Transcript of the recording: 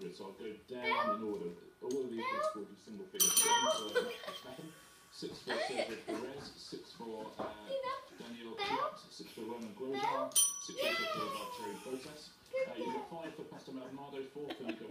100. So I'll go down in order. All of these will score single figures. 7 for Verstappen, 6 for Sergio Perez, 6 for Daniel Kvyat, 6 for Roman Grosjean, 6 also for Valtteri Bottas. You've got 5 for Pastor Maldonado, 4 for